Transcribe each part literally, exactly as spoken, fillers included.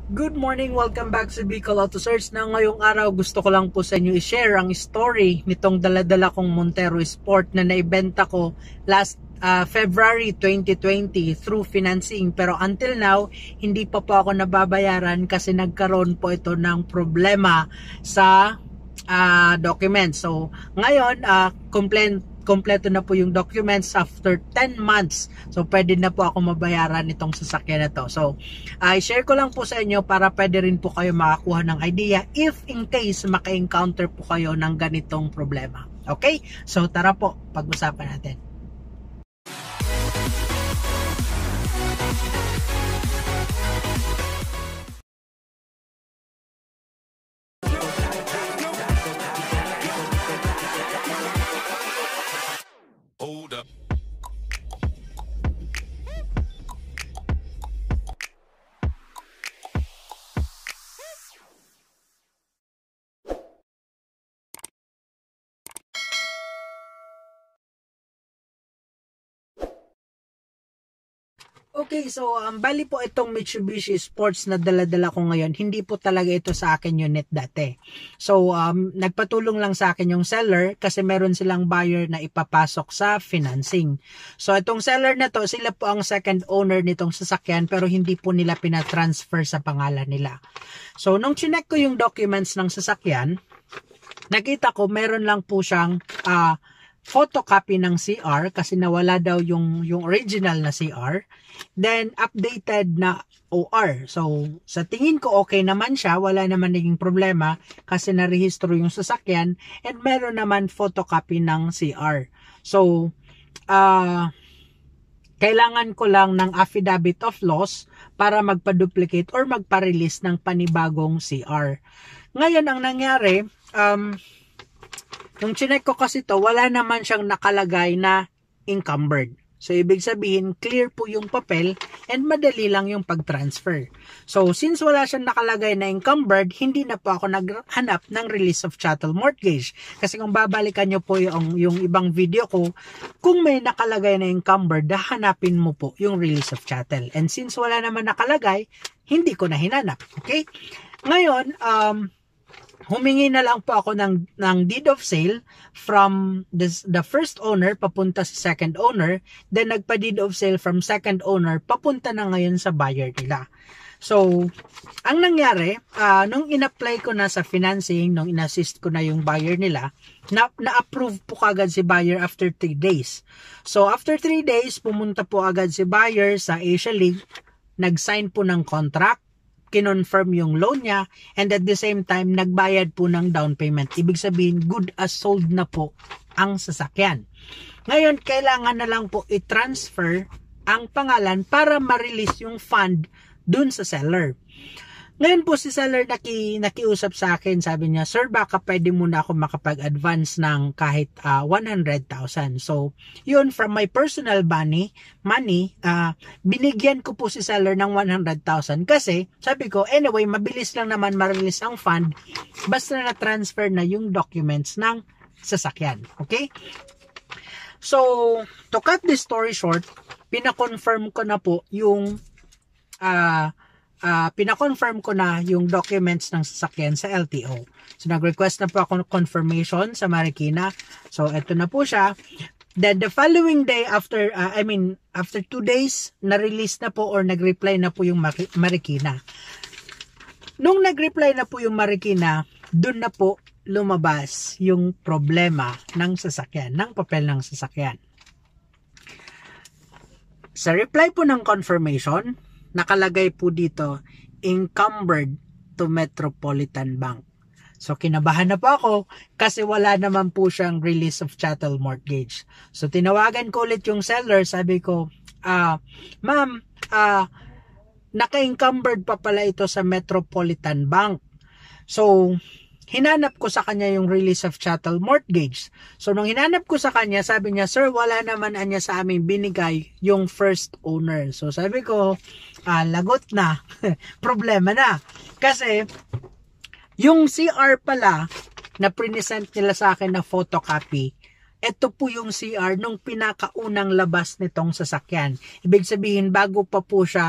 Good morning, welcome back sa Bicol Auto Search. Na ngayong araw gusto ko lang po sa inyo i-share ang story nitong daladala kong Montero Sport na naibenta ko last uh, February twenty twenty through financing, pero until now hindi pa po ako nababayaran kasi nagkaroon po ito ng problema sa uh, documents. So ngayon uh, complaint kompleto na po yung documents after ten months. So, pwede na po ako mabayaran itong sasakyan na to. So, I uh, share ko lang po sa inyo para pwede rin po kayo makakuha ng idea if in case maka-encounter po kayo ng ganitong problema. Okay? So, tara po, pag-usapan natin. Hold up. Okay, so um, bali po itong Mitsubishi Sports na dala-dala ko ngayon, hindi po talaga ito sa akin unit dati. So, um, nagpatulong lang sa akin yung seller kasi meron silang buyer na ipapasok sa financing. So, itong seller na to, sila po ang second owner nitong sasakyan pero hindi po nila pinatransfer sa pangalan nila. So, nung chinek ko yung documents ng sasakyan, nakita ko meron lang po siyang uh, photocopy ng C R kasi nawala daw yung yung original na C R, then updated na O R. So sa tingin ko okay naman siya, wala naman naging problema kasi narehistro yung sasakyan, and meron naman photocopy ng C R. So uh, kailangan ko lang ng affidavit of loss para magpa-duplicate or magpa-release ng panibagong C R. Ngayon ang nangyari, um nung chinek ko kasi to, wala naman siyang nakalagay na encumbered. So, ibig sabihin, clear po yung papel and madali lang yung pag-transfer. So, since wala siyang nakalagay na encumbered, hindi na po ako naghanap ng release of chattel mortgage. Kasi kung babalikan nyo po yung, yung ibang video ko, kung may nakalagay na encumbered, hanapin mo po yung release of chattel. And since wala naman nakalagay, hindi ko na hinanap. Okay? Ngayon, um, humingi na lang po ako ng, ng deed of sale from this, the first owner papunta sa second owner. Then nagpa-deed of sale from second owner papunta na ngayon sa buyer nila. So, ang nangyari, uh, nung in-apply ko na sa financing, nung in-assist ko na yung buyer nila, na, na-approve po kagad si buyer after three days. So, after three days, pumunta po agad si buyer sa Asia League, nag-sign po ng contract, kinonfirm yung loan niya, and at the same time, nagbayad po ng down payment. Ibig sabihin, good as sold na po ang sasakyan. Ngayon, kailangan na lang po i-transfer ang pangalan para ma-release yung fund dun sa seller. Ngayon po si seller naki, nakiusap sa akin, sabi niya, sir, baka pwede muna ako makapag-advance ng kahit uh, one hundred thousand. So, yun, from my personal money, money uh, binigyan ko po si seller ng one hundred thousand kasi, sabi ko, anyway, mabilis lang naman ma-release ang fund basta na-transfer na yung documents ng sasakyan. Okay? So, to cut this story short, pina-confirm ko na po yung uh, Uh, pina-confirm ko na yung documents ng sasakyan sa L T O. So, nag-request na po ako ng confirmation sa Marikina. So, eto na po siya. Then, the following day after, uh, I mean, after two days, na-release na po or nag-reply na po yung Marikina. Nung nag-reply na po yung Marikina, dun na po lumabas yung problema ng sasakyan, ng papel ng sasakyan. Sa reply po ng confirmation, nakalagay po dito, encumbered to Metropolitan Bank. So, kinabahan na po ako kasi wala naman po siyang release of chattel mortgage. So, tinawagan ko ulit yung seller. Sabi ko, ah, ma'am, ah, naka-encumbered pa pala ito sa Metropolitan Bank. So, hinanap ko sa kanya yung release of chattel mortgage. So, nung hinanap ko sa kanya, sabi niya, sir, wala naman anya sa amin binigay yung first owner. So, sabi ko, ah, lagot na. Problema na. Kasi, yung C R pala na present nila sa akin na photocopy, ito po yung C R nung pinakaunang labas nitong sasakyan. Ibig sabihin, bago pa po siya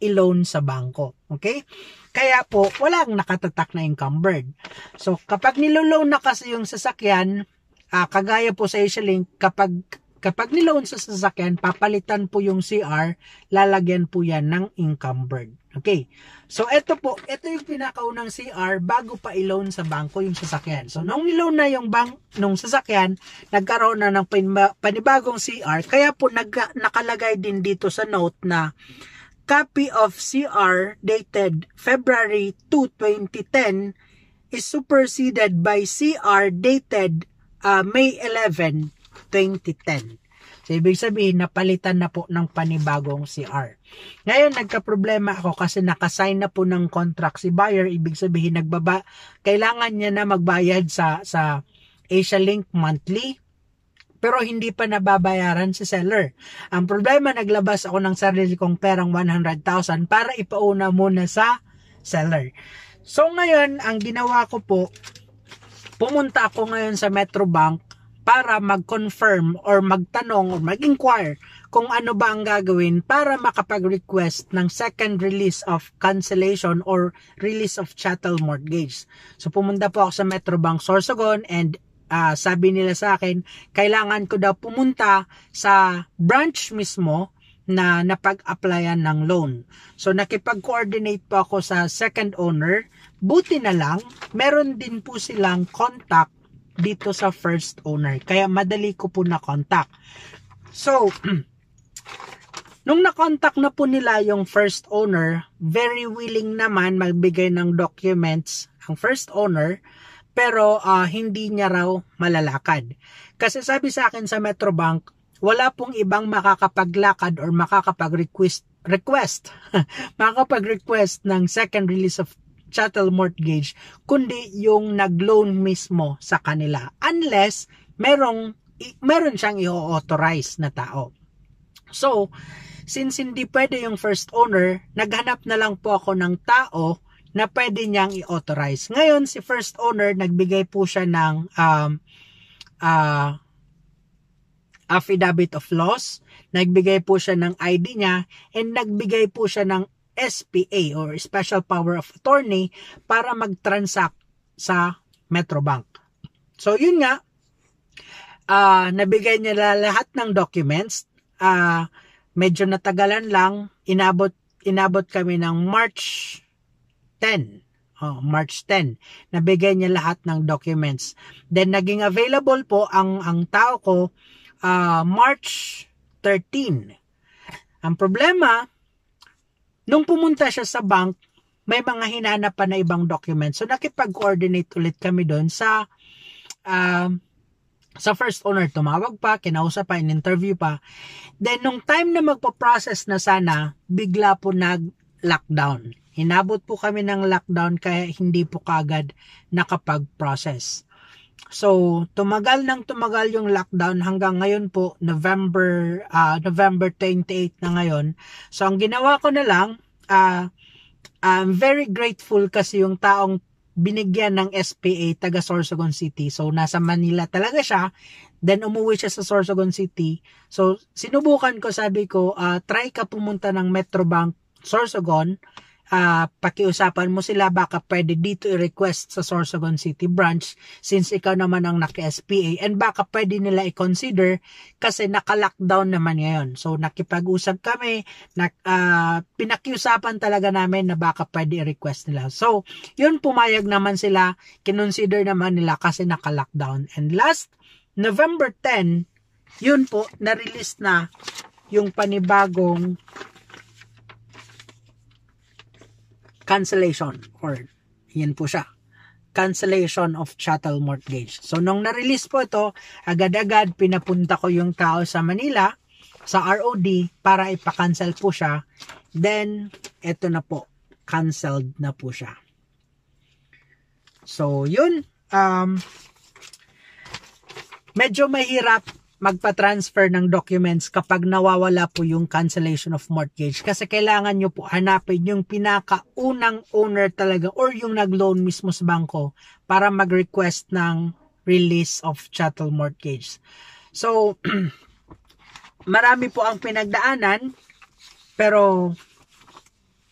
i-loan sa bangko. Okay? Kaya po, walang nakatatak na encumbered. So, kapag nilo-loan na kasi yung sasakyan, uh, kagaya po sa Asialink, kapag Kapag niloan sa sasakyan, papalitan po yung C R, lalagyan po yan ng encumbered. Okay. So, ito po, ito yung pinakaunang C R bago pa i-loan sa bangko yung sasakyan. So, nung niloan na yung bank, nung sasakyan, nagkaroon na ng panibagong C R, kaya po nag, nakalagay din dito sa note na copy of C R dated February second, twenty ten is superseded by C R dated uh, May eleventh, twenty ten. So, ibig sabihin, napalitan na po ng panibagong C R. Ngayon, nagka-problema ako kasi nakasign na po ng contract si buyer. Ibig sabihin, nagbaba, kailangan niya na magbayad sa, sa Asialink monthly, pero hindi pa nababayaran si seller. Ang problema, naglabas ako ng sarili kong perang one hundred thousand para ipauna muna sa seller. So, ngayon, ang ginawa ko po, pumunta ako ngayon sa Metrobank para mag-confirm or magtanong or mag-inquire kung ano ba ang gagawin para makapag-request ng second release of cancellation or release of chattel mortgage. So, pumunta po ako sa Metrobank Sorsogon and uh, sabi nila sa akin, kailangan ko daw pumunta sa branch mismo na napag-applyan ng loan. So, nakipag-coordinate po ako sa second owner. Buti na lang, meron din po silang contact dito sa first owner. Kaya madali ko po na-contact. So, nung na-contact na po nila yung first owner, very willing naman magbigay ng documents ang first owner, pero uh, hindi niya raw malalakad. Kasi sabi sa akin sa Metrobank, wala pong ibang makakapaglakad or makakapag-request request, makakapag-request ng second release of chattel mortgage, kundi yung nag-loan mismo sa kanila. Unless, merong, meron siyang i-authorize na tao. So, since hindi pwede yung first owner, naghanap na lang po ako ng tao na pwede niyang i-authorize. Ngayon, si first owner, nagbigay po siya ng um, uh, affidavit of loss, nagbigay po siya ng I D niya, and nagbigay po siya ng S P A or Special Power of Attorney para mag-transact sa Metrobank. So, yun nga, uh, nabigay nila lahat ng documents. Uh, medyo natagalan lang, inabot, inabot kami ng March tenth. Oh, March tenth. Nabigay niya lahat ng documents. Then, naging available po ang, ang tao ko uh, March thirteenth. Ang problema, nung pumunta siya sa bank, may mga hinanap pa na ibang documents. So, nakipag-coordinate ulit kami doon sa uh, sa first owner. Tumawag pa, kinausap pa, in-interview pa. Then, nung time na magpo-process na sana, bigla po nag-lockdown. Inabot po kami ng lockdown kaya hindi po kagad nakapag-process. So, tumagal nang tumagal yung lockdown hanggang ngayon po, November uh, November twenty-eighth na ngayon. So, ang ginawa ko na lang, uh, I'm very grateful kasi yung taong binigyan ng S P A taga Sorsogon City. So, nasa Manila talaga siya. Then, umuwi siya sa Sorsogon City. So, sinubukan ko, sabi ko, uh, try ka pumunta ng Metrobank Sorsogon. Uh, pakiusapan mo sila baka pwede dito i-request sa Sorsogon City branch since ikaw naman ang naka-S P A and baka pwede nila i-consider kasi naka-lockdown naman ngayon. So nakipag-usap kami, na, uh, pinakiusapan talaga namin na baka pwede i-request nila. So yun, pumayag naman sila, kinonsider naman nila kasi naka-lockdown. And last November tenth, yun po, na-release na yung panibagong cancellation or yan po siya, cancellation of chattel mortgage. So nung na-release po ito, agad-agad pinapunta ko yung tao sa Manila sa R O D para ipa-cancel po siya. Then ito na po, canceled na po siya. So yun, um medyo mahirap magpa-transfer ng documents kapag nawawala po yung cancellation of mortgage. Kasi kailangan nyo po hanapin yung pinakaunang owner talaga or yung nag-loan mismo sa bangko para mag-request ng release of chattel mortgage. So, marami po ang pinagdaanan, pero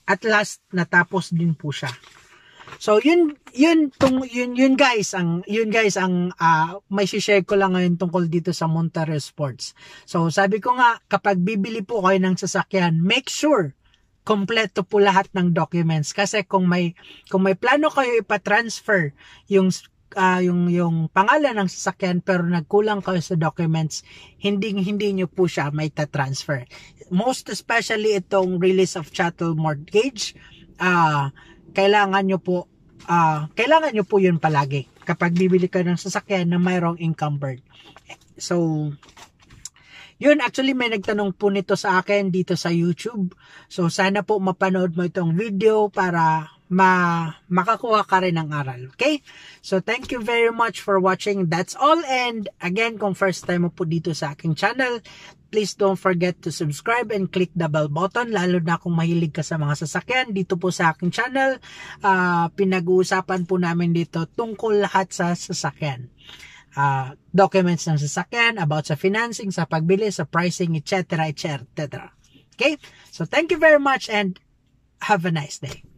at last natapos din po siya. So yun yun tung yun yun guys ang yun guys ang uh, may share ko lang ngayon tungkol dito sa Montero Sports. So sabi ko nga, kapag bibili po kayo ng sasakyan, make sure kompleto po lahat ng documents, kasi kung may kung may plano kayo ipa-transfer yung uh, yung yung pangalan ng sasakyan pero nagkulang kayo sa documents, hindi hindi niyo po siya may ta-transfer. Most especially itong release of chattel mortgage, ah uh, kailangan nyo po uh, kailangan nyo po yun palagi kapag bibili ka ng sasakyan na mayroong encumbered. So yun, actually may nagtanong po nito sa akin dito sa YouTube. So sana po mapanood mo itong video para ma makakuha ka rin ng aral. Okay? So thank you very much for watching. That's all, and again, kung first time mo po dito sa aking channel, please don't forget to subscribe and click the bell button, lalo na kung mahilig ka sa mga sasakyan. Dito po sa aking channel, uh, pinag-uusapan po namin dito tungkol lahat sa sasakyan. Uh, documents ng sasakyan, about sa financing, sa pagbili, sa pricing, et cetera, et cetera. Okay? So thank you very much and have a nice day.